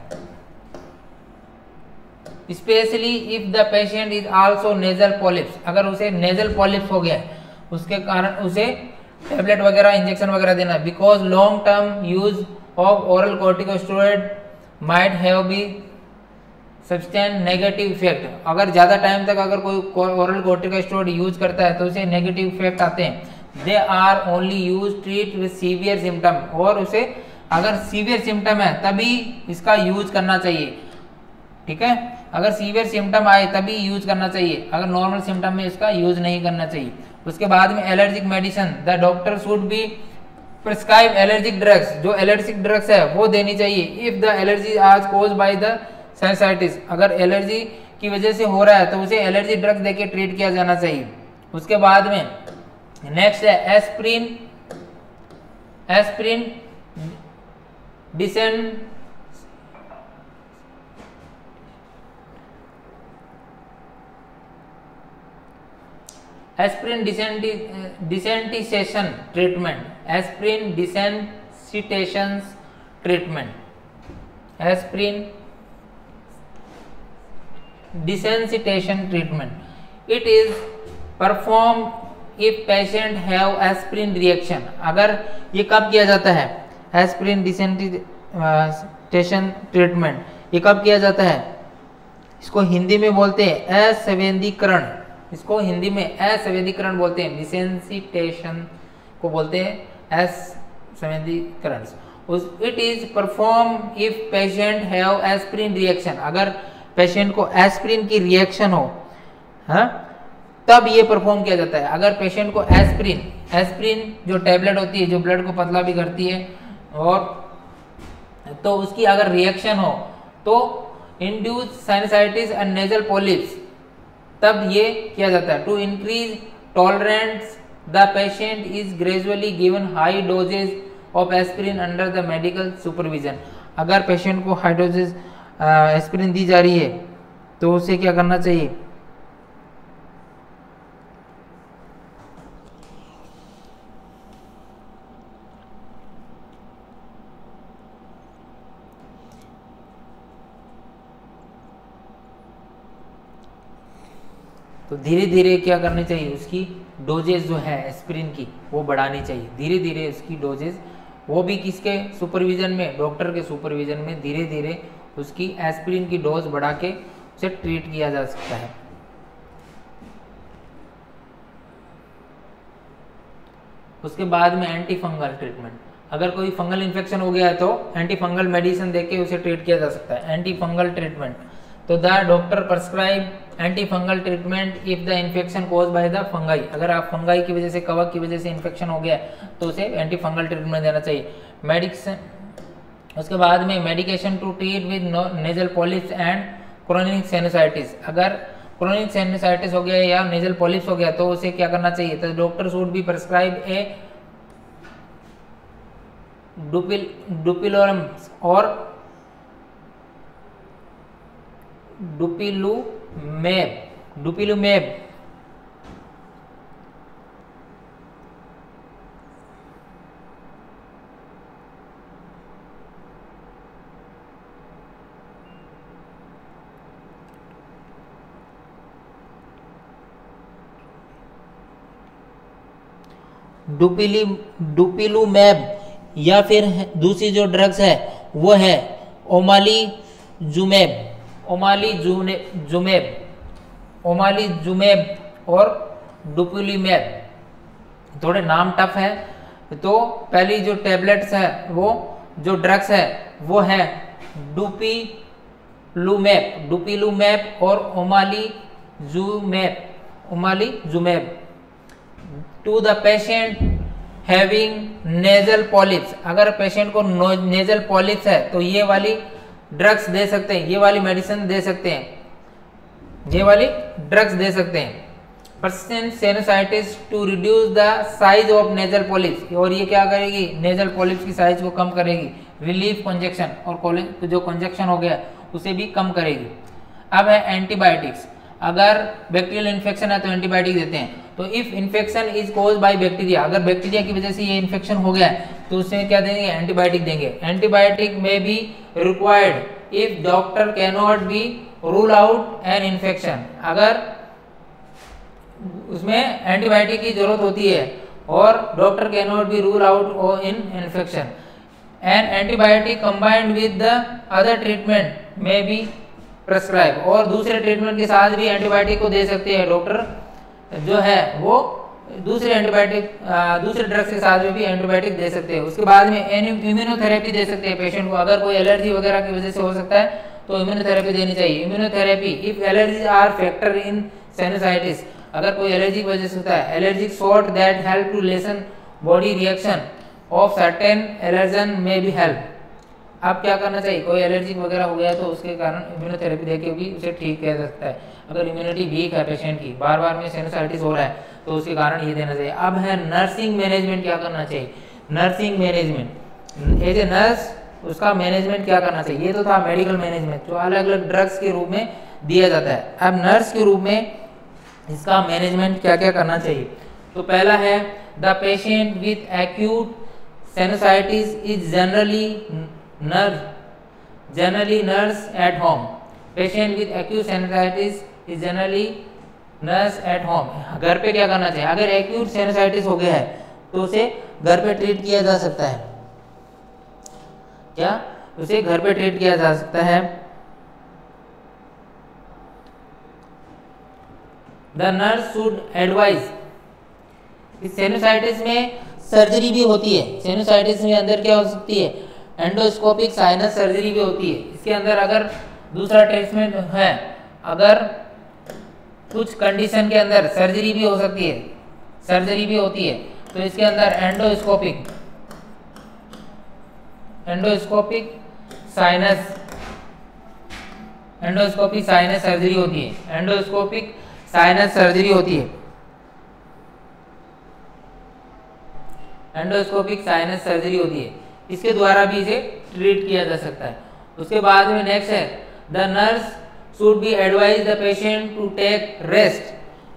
Specially if the patient is also nasal polyps, अगर उसे नेजल पॉलिप्स हो गया उसके कारण उसे टैबलेट वगैरह इंजेक्शन वगैरह देना। Because long term use of oral corticosteroid might have be substantial negative effect. अगर ज़्यादा टाइम तक अगर कोई ओरल कॉर्टिकोस्टेरॉइड यूज करता है तो उसे नेगेटिव इफेक्ट आते हैं। They are only use treat with severe symptom, और उसे अगर सीवियर सिम्टम है तभी इसका यूज करना चाहिए। ठीक है, अगर सीवियर सिम्टम आए तभी यूज करना चाहिए, अगर नॉर्मल सिम्टम में इसका यूज नहीं करना चाहिए। उसके बाद में allergic medicine, the doctor should be prescribe allergic drugs, जो एलर्जिक ड्रग्स है वो देनी चाहिए। If the allergy as cause by the sinusitis, अगर एलर्जी की वजह से हो रहा है तो उसे एलर्जी ड्रग्स देके ट्रीट किया जाना चाहिए। उसके बाद में नेक्स्ट है aspirin, aspirin decent aspirin desensitization treatment, aspirin desensitization treatment, aspirin desensitization treatment, it is perform if patient have aspirin reaction. अगर ये कब किया जाता है, एस्प्रिन डिसेंसिटेशन ट्रीटमेंट ये कब किया जाता है, इसको हिंदी में बोलते हैं असंवेदीकरण, इसको हिंदी में असंवेदीकरण बोलते हैं, डिसेंसिटेशन को बोलते हैं असंवेदीकरण। It is perform if patient have aspirin reaction, अगर पेशेंट को एस्प्रिन की रिएक्शन हो, हाँ, तब ये परफॉर्म किया जाता है। अगर पेशेंट को एस्प्रिन, एस्प्रिन जो टैबलेट होती है जो ब्लड को पतला भी करती है, और तो उसकी अगर रिएक्शन हो तो induce sinusitis and nasal polyps, तब ये किया जाता है। To increase tolerance the patient is gradually given high doses of aspirin under the medical supervision. अगर पेशेंट को हाई डोजेज एस्प्रिन दी जा रही है तो उसे क्या करना चाहिए, तो धीरे धीरे क्या करनी चाहिए, उसकी डोजेज जो है एस्प्रिन की वो बढ़ानी चाहिए, धीरे धीरे उसकी डोजेज, वो भी किसके सुपरविजन में, डॉक्टर के सुपरविजन में धीरे धीरे उसकी एस्प्रिन की डोज बढ़ा के उसे ट्रीट किया जा सकता है। उसके बाद में एंटी फंगल ट्रीटमेंट, अगर कोई फंगल इन्फेक्शन हो गया है तो एंटी फंगल मेडिसिन देके उसे ट्रीट किया जा सकता है। एंटी फंगल ट्रीटमेंट, तो the doctor prescribe anti fungal treatment if the infection cause by the fungi, अगर आप फंगाई की वजह से, कवक की वजह से इन्फेक्शन हो गया तो उसे एंटी फंगल ट्रीटमेंट देना चाहिए। मेडिसिन, उसके बाद में medication to treat with nasal polyps and chronic sinusitis, अगर क्रोनिक साइनसाइटिस हो गया या नेजल पॉलिप्स हो गया तो उसे क्या करना चाहिए, तो doctor should be prescribe a dupil dupilumab और डुपिलुमेब, डुपिलुमेब डुपिली डुपिलुमेब, या फिर दूसरी जो ड्रग्स है वो है ओमालीजुमेब, ओमालीजुमेब, ओमालीजुमेब और डुपिलुमेब। थोड़े नाम टफ है, तो पहली जो टैबलेट्स है वो जो ड्रग्स है वो है डुपिलुमेब, डुपिलुमेब और omalizumab, omalizumab. To the patient having nasal polyps, अगर पेशेंट को नेजल पॉलिप्स है तो ये वाली ड्रग्स दे सकते हैं, ये वाली मेडिसिन दे सकते हैं, ये वाली ड्रग्स दे सकते हैं। Persistent sinusitis to reduce the size of nasal polyps, और ये क्या करेगी, नेजल पॉलिप्स की साइज को कम करेगी। रिलीफ कंजक्शन, और जो कंजक्शन हो गया उसे भी कम करेगी। अब है एंटीबायोटिक्स, अगर बैक्टीरियल इन्फेक्शन है तो एंटीबायोटिक देते हैं। तो if infection is cause by bacteria, अगर बैक्टीरिया की वजह से ये इन्फेक्शन हो गया है तो उसे क्या देंगे, एंटीबायोटिक देंगे। Antibiotic may be required if doctor can not be rule out an infection, अगर उसमें एंटीबायोटिक की जरूरत होती है और doctor can not be rule out in infection. And antibiotic combined with the other treatment may be prescribe, और दूसरे ट्रीटमेंट के साथ भी एंटीबायोटिक को दे सकते हैं डॉक्टर, जो है वो दूसरे एंटीबायोटिक दूसरे ड्रग्स के साथ में भी एंटीबायोटिक दे सकते हैं। उसके बाद में इम्यूनोथेरेपी दे सकते हैं पेशेंट को, अगर कोई एलर्जी वगैरह की वजह से हो सकता है तो इम्यूनोथेरेपी देनी चाहिए। Immunotherapy if allergies are factor in sinusitis, अगर कोई एलर्जी की वजह से होता है, allergic sort that help to lessen body reaction of certain allergen में भी हेल्प। अब क्या करना चाहिए, कोई एलर्जी वगैरह हो गया तो उसके कारण इम्यूनोथेरेपी देके भी उसे ठीक किया जा सकता है। अगर इम्यूनिटी वीक है पेशेंट की, बार बार में साइनसाइटिस हो रहा है, तो उसके कारण ये देना चाहिए। अब है नर्सिंग मैनेजमेंट, क्या करना चाहिए, nursing management, as a nurse उसका मैनेजमेंट क्या करना चाहिए। ये तो था मेडिकल मैनेजमेंट जो अलग अलग ड्रग्स के रूप में दिया जाता है। अब नर्स के रूप में इसका मैनेजमेंट क्या क्या करना चाहिए। तो पहला है the patient with acute sinusitis is generally nurse generally nurse at home. Patient with acute sinusitis is generally nurse at home. घर पे क्या करना चाहिए, अगर एक्यूट साइनसाइटिस हो गया है तो उसे घर पे ट्रीट किया जा सकता है, क्या उसे घर पे ट्रीट किया जा सकता है। द नर्स शुड एडवाइज, इस साइनसाइटिस में सर्जरी भी होती है, साइनसाइटिस में अंदर क्या हो सकती है, एंडोस्कोपिक साइनस सर्जरी भी होती है। इसके अंदर अगर दूसरा ट्रीटमेंट है, अगर कुछ कंडीशन के अंदर सर्जरी भी हो सकती है, सर्जरी भी होती है, तो इसके अंदर endoscopic endoscopic sinus endoscopic sinus surgery होती है, एंडोस्कोपिक साइनस सर्जरी होती है, एंडोस्कोपिक साइनस सर्जरी होती है। इसके द्वारा भी इसे ट्रीट किया जा सकता है। उसके बाद में नेक्स्ट है the nurse should be advise the patient to take rest.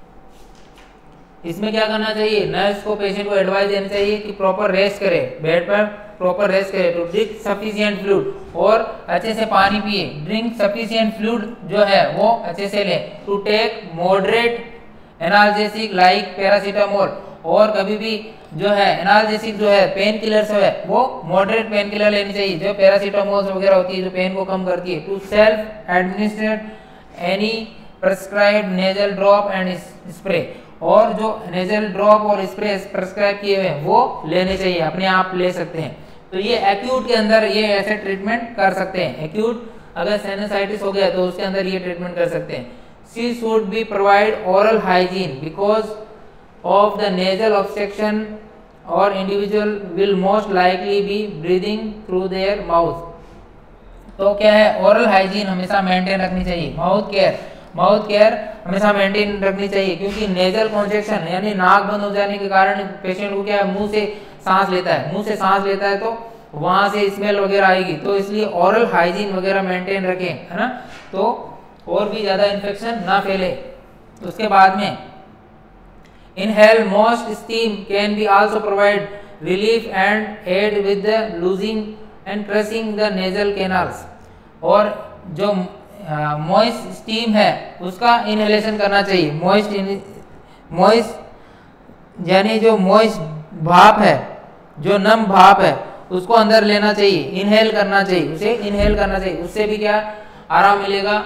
इसमें क्या करना चाहिए, नर्स को पेशेंट को एडवाइस देनी चाहिए कि प्रॉपर रेस्ट करे, बेड पर प्रॉपर रेस्ट करे, टू ड्रिंक सफिशिएंट फ्लूइड, और अच्छे से पानी पिए, ड्रिंक सफिशिएंट फ्लूइड जो है वो अच्छे से ले, to take moderate analgesic like paracetamol, और कभी भी जो है एनाल्जेसिक जो है पेन किलर है वो मॉडरेट पेन किलर लेनी चाहिए, जो पैरासीटामोल वगैरह होती है जो पेन को कम करती है। To self administrate any prescribed nasal drop and spray, और जो नेजल ड्रॉप और स्प्रे प्रेस्क्राइब किए हुए हैं वो लेने चाहिए, अपने आप ले सकते हैं। तो ये एक्यूट के अंदर ये ऐसे ट्रीटमेंट कर सकते हैं। एक्यूट अगर साइनसाइटिस हो गया तो उसके अंदर ये ट्रीटमेंट कर सकते हैं। She should be provide oral hygiene because of the nasal obstruction और individual will most likely be breathing through their mouth. तो क्या है, ओरल हाइजीन हमेशा मेंटेन रखनी चाहिए। माउथ केयर माउथ केयर हमेशा मेंटेन रखनी चाहिए, क्योंकि नेजल कॉन्जेक्शन यानी नाक बंद हो जाने के कारण पेशेंट को क्या है, मुंह से सांस लेता है, मुंह से सांस लेता है तो वहां से स्मेल वगैरह आएगी, तो इसलिए ओरल हाइजीन वगैरह मेंटेन रखें, है ना, तो और भी ज्यादा इन्फेक्शन ना फैले। उसके बाद में inhale most steam can be also provide relief and aid with the loosening and pressing the nasal canals. और जो मॉइस्ट स्टीम है उसका इनहेलेशन करना चाहिए। मॉइस्ट मॉइस्ट यानी जो मॉइस्ट भाप है, जो नम भाप है उसको अंदर लेना चाहिए, इनहेल करना चाहिए, उसे इनहेल करना चाहिए। उससे भी क्या आराम मिलेगा,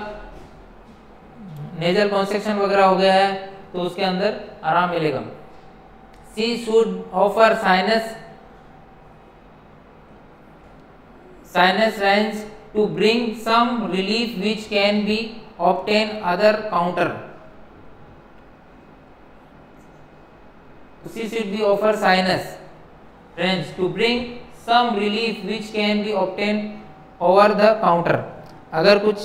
नेजल कॉन्स्ट्रक्शन वगैरह हो गया है तो उसके अंदर आराम मिलेगा। She should offer sinus sinus range to bring some relief which can be obtained other counter. She should be offer sinus range to bring some relief which can be obtained over the counter. अगर कुछ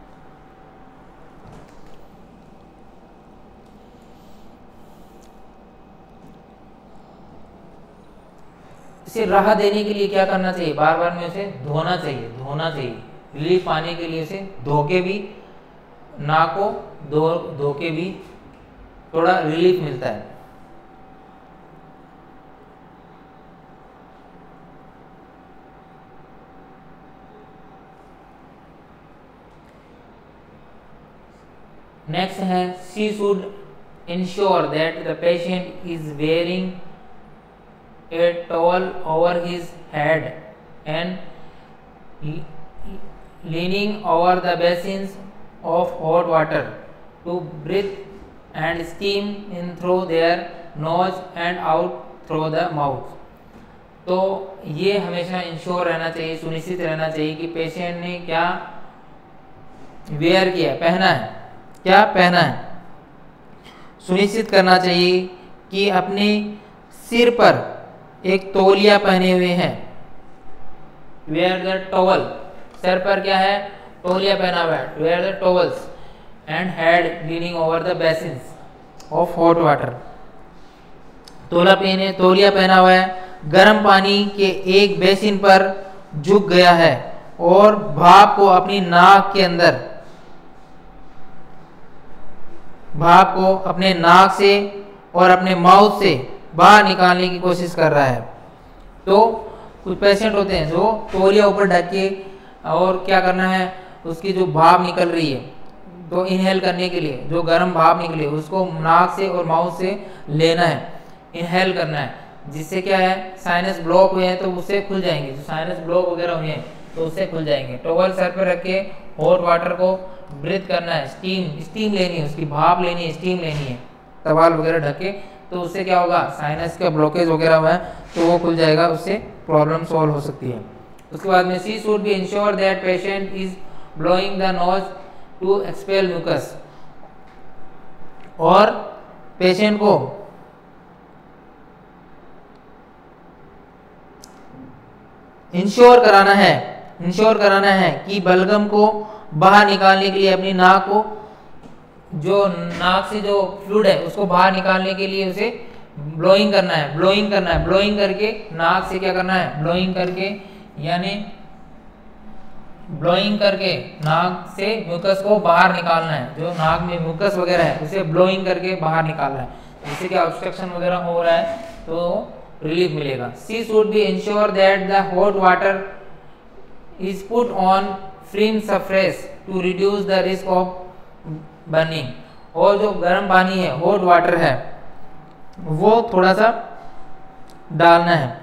इसे राहत देने के लिए क्या करना चाहिए, बार बार में उसे धोना चाहिए, धोना चाहिए। रिलीफ पाने के लिए उसे धो के भी, नाक को धो धो के भी थोड़ा रिलीफ मिलता है। नेक्स्ट है she should ensure that the patient is wearing a towel over his head and leaning over the basins of hot water to breathe and steam in through their nose and out through the mouth. तो ये हमेशा इंश्योर रहना चाहिए, सुनिश्चित रहना चाहिए कि पेशेंट ने क्या वेयर किया, पहना है, क्या पहना है। सुनिश्चित करना चाहिए कि अपने सिर पर एक तौलिया पहने हुए हैं, वेयर द टॉवल, सर पर क्या है, तौलिया पहना हुआ है, wear the towels and head leaning over the basins of hot water, तौला पहने तौलिया पहना हुआ है, गर्म पानी के एक बेसिन पर झुक गया है और भाप को अपनी नाक के अंदर भाप को अपने नाक से और अपने माउथ से बाहर निकालने की कोशिश कर रहा है। तो कुछ पेशेंट होते हैं जो तौलिया ऊपर ढक के और क्या करना है, उसकी जो भाप निकल रही है तो इनहेल करने के लिए जो गर्म भाप निकले उसको नाक से और माउथ से लेना है, इनहेल करना है, जिससे क्या है साइनस ब्लॉक हुए हैं तो उससे खुल जाएंगे, जो साइनस ब्लॉक वगैरह हुए हैं तो उससे खुल जाएंगे। टॉवल सर पर रख के हॉट वाटर को ब्रीथ करना है, स्टीम स्टीम लेनी है, उसकी भाप लेनी है, स्टीम लेनी है टॉवल वगैरह ढके, तो उससे क्या होगा साइनस का ब्लॉकेज वगैरह हुआ है तो वो खुल जाएगा, उससे प्रॉब्लम सॉल्व हो सकती है। उसके बाद में she should be ensure that patient is blowing the nose to expel mucus, और पेशेंट को इंश्योर कराना है इंश्योर कराना है कि बलगम को बाहर निकालने के लिए अपनी नाक को, जो नाक से जो फ्लूइड है उसको बाहर निकालने के लिए उसे ब्लोइंग करना है ब्लोइंग करना है ब्लोइंग करके नाक से क्या करना है, ब्लोइंग करके यानी ब्लोइंग करके नाक से म्यूकस को बाहर निकालना है, जो नाक में म्यूकस वगैरह है उसे ब्लोइंग करके बाहर निकालना है, जिससे कि ऑब्स्ट्रक्शन वगैरह हो रहा है तो रिलीफ मिलेगा। She should be ensure that the hot water is put on firm surface to reduce the risk of burning, और जो गर्म पानी है हॉट वाटर है वो थोड़ा सा डालना है,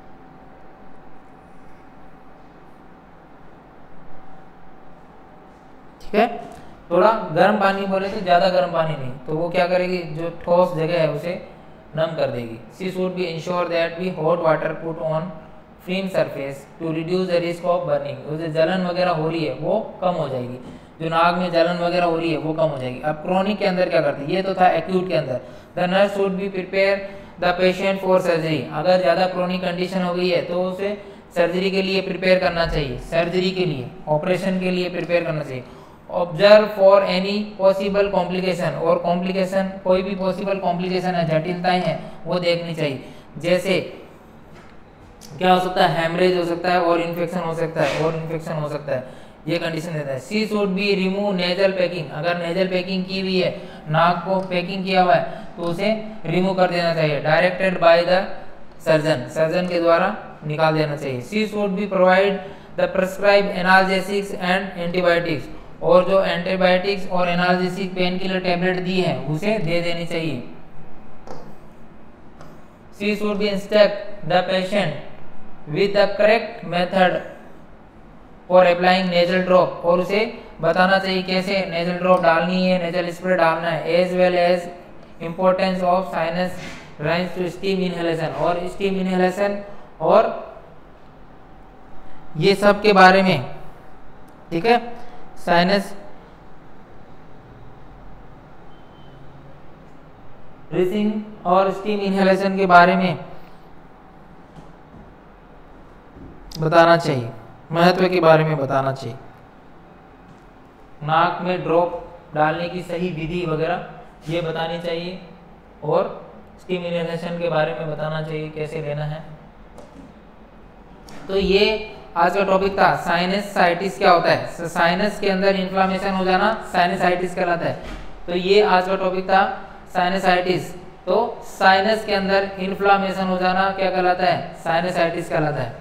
ठीक है, थोड़ा गर्म पानी बोले तो ज्यादा गर्म पानी नहीं, तो वो क्या करेगी जो ठोस जगह है उसे नम कर देगी। She should be ensure that be hot water put on firm surface to reduce the risk of burning, जो जलन वगैरह हो रही है वो कम हो जाएगी, जो नाक में जलन वगैरह हो रही है वो कम हो जाएगी। अब क्रोनिक के अंदर क्या करते हैं, ये तो था एक्यूट के अंदर। The nurse should be prepare the patient for surgery, अगर ज़्यादा क्रोनिक कंडीशन हो गई है तो उसे सर्जरी के लिए प्रिपेयर करना चाहिए, सर्जरी के लिए ऑपरेशन के लिए प्रिपेयर करना चाहिए। Observe for any possible complication, और कॉम्प्लिकेशन कोई भी पॉसिबल कॉम्प्लिकेशन है, जटिलताएं हैं वो देखनी चाहिए, जैसे क्या हो सकता है, हेमरेज हो सकता है और इन्फेक्शन हो सकता है और इन्फेक्शन हो सकता है, ये कंडीशन देता है। She should be remove nasal packing, अगर नेजल पैकिंग की हुई है, नाक को पैकिंग किया हुआ है तो उसे रिमूव कर देना चाहिए, directed by the surgeon, surgeon के द्वारा निकाल देना चाहिए। She should be provide the prescribe analgesics and antibiotics, और जो एंटीबायोटिक्स और एनाल्जेसिक पेन किलर टेबलेट दी है उसे दे देनी चाहिए। She should be instruct the patient with the correct method for applying nasal drop, और उसे बताना चाहिए कैसे नेजल ड्रॉप डालनी है, नेजल स्प्रे डालना है, as well as importance of sinus rise to steam inhalation, और स्टीम इनहेलेशन और ये सब के बारे में, ठीक है, साइनस ब्रीथिंग और स्टीम इनहेलेशन के बारे में बताना चाहिए, महत्व के बारे में बताना चाहिए, नाक में ड्रॉप डालने की सही विधि वगैरह ये बतानी चाहिए, और स्टीम इनहेलेशन के बारे में बताना चाहिए कैसे लेना है। तो ये आज का टॉपिक था साइनसाइटिस क्या होता है, साइनस के अंदर इन्फ्लामेशन हो जाना साइनसाइटिस कहलाता है। तो ये आज का टॉपिक था साइनसाइटिस, तो साइनस के अंदर इन्फ्लामेशन हो जाना क्या कहलाता है, साइनसाइटिस कहलाता है।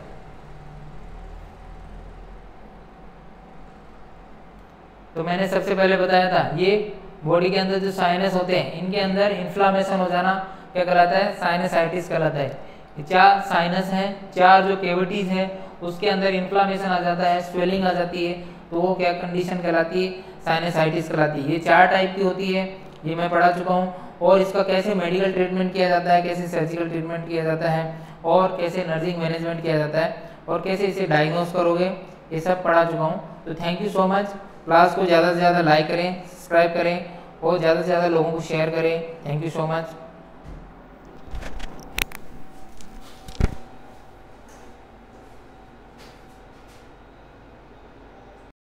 तो मैंने सबसे पहले बताया था ये बॉडी के अंदर जो साइनस होते हैं इनके अंदर इन्फ्लामेशन हो जाना क्या कहलाता है, साइनसाइटिस कहलाता है। चार साइनस हैं, चार जो केविटीज हैं उसके अंदर इन्फ्लामेशन आ जाता है, स्वेलिंग आ जाती है, तो वो क्या कंडीशन कहलाती है, साइनसाइटिस कहलाती है। ये चार टाइप की होती है, ये मैं पढ़ा चुका हूँ, और इसका कैसे मेडिकल ट्रीटमेंट किया जाता है, कैसे सर्जिकल ट्रीटमेंट किया जाता है, और कैसे नर्सिंग मैनेजमेंट किया जाता है, और कैसे इसे डायग्नोस करोगे, ये सब पढ़ा चुका हूँ। तो thank you so much. Class को ज़्यादा से ज़्यादा लाइक करें, सब्सक्राइब करें और ज़्यादा से ज़्यादा लोगों को शेयर करें। Thank you so much.